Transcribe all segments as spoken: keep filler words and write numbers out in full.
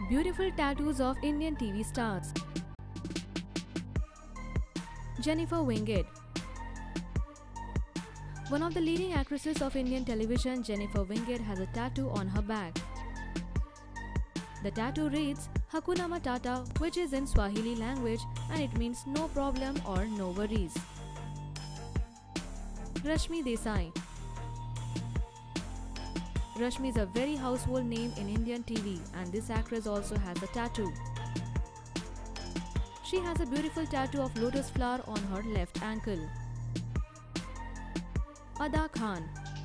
Beautiful tattoos of Indian T V stars. Jennifer Winget. One of the leading actresses of Indian television, Jennifer Winget has a tattoo on her back. The tattoo reads Hakuna Matata, which is in Swahili language and it means no problem or no worries. Rashmi Desai. Rashmi is a very household name in Indian T V and this actress also has a tattoo. She has a beautiful tattoo of lotus flower on her left ankle. Ada Khan.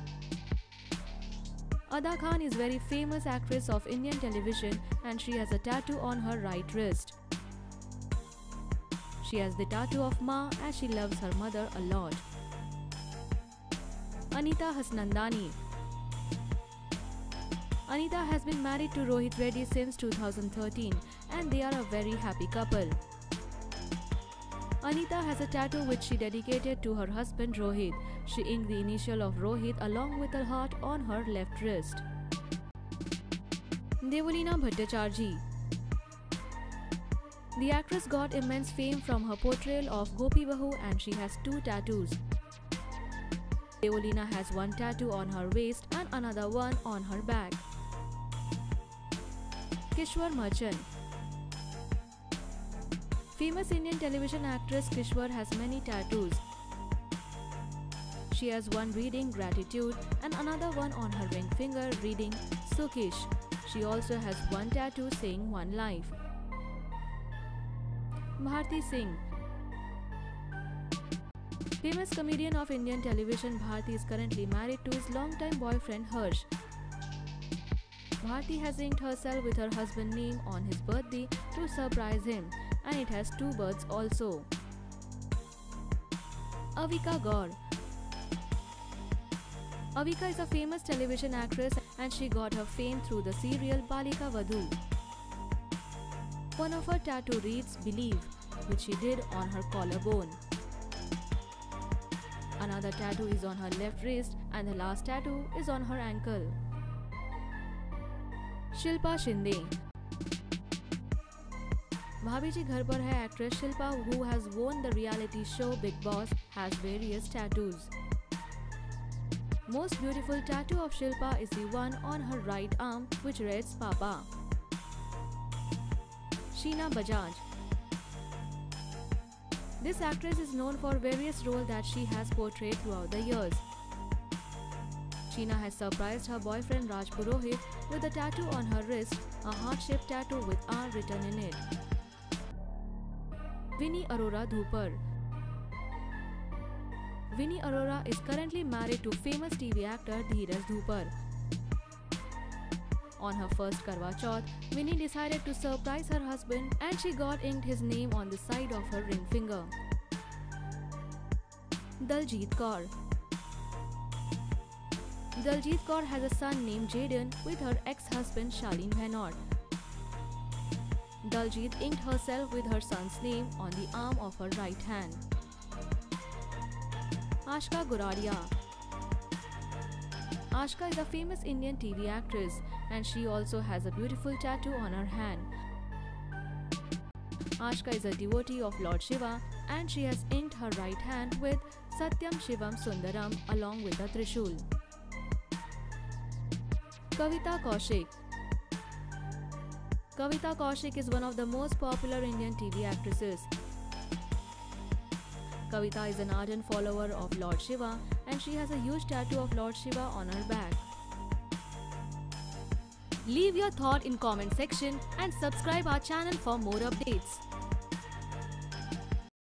Ada Khan is a very famous actress of Indian television and she has a tattoo on her right wrist. She has the tattoo of Ma as she loves her mother a lot. Anita Hasnandani. Anita has been married to Rohit Reddy since two thousand thirteen and they are a very happy couple. Anita has a tattoo which she dedicated to her husband Rohit. She inked the initial of Rohit along with a heart on her left wrist. Devolina Bhattacharjee. The actress got immense fame from her portrayal of Gopi Bahu and she has two tattoos. Devolina has one tattoo on her waist and another one on her back. Kishwar Merchant. Famous Indian television actress Kishwar has many tattoos. She has one reading gratitude and another one on her ring finger reading Sukhish. She also has one tattoo saying one life. Bharti Singh. Famous comedian of Indian television Bharti is currently married to his longtime boyfriend Harsh. Bharti has inked herself with her husband's name on his birthday to surprise him and it has two birds also. Avika Gaur. Avika is a famous television actress and she got her fame through the serial Balika Vadhu. One of her tattoo reads Believe, which she did on her collarbone. Another tattoo is on her left wrist and the last tattoo is on her ankle. Shilpa Shinde. Bhabhi Ji Ghar Par Hai actress Shilpa, who has won the reality show Bigg Boss, has various tattoos. Most beautiful tattoo of Shilpa is the one on her right arm which reads Papa. Sheena Bajaj. This actress is known for various roles that she has portrayed throughout the years. Sheena has surprised her boyfriend Raj Purohit with a tattoo on her wrist, a heart-shaped tattoo with R written in it. Vinnie Arora Dhupar. Vinnie Arora is currently married to famous T V actor Dheeraj Dhupar. On her first Karwa Chauth, Vinnie decided to surprise her husband and she got inked his name on the side of her ring finger. Daljit Kaur. Daljit Kaur has a son named Jaden with her ex-husband Shaleen Bhainot. Daljit inked herself with her son's name on the arm of her right hand. Ashka Goradia. Ashka is a famous Indian T V actress and she also has a beautiful tattoo on her hand. Ashka is a devotee of Lord Shiva and she has inked her right hand with Satyam Shivam Sundaram along with the Trishul. Kavita Kaushik. Kavita Kaushik is one of the most popular Indian T V actresses. Kavita is an ardent follower of Lord Shiva and she has a huge tattoo of Lord Shiva on her back. Leave your thought in comment section and subscribe our channel for more updates.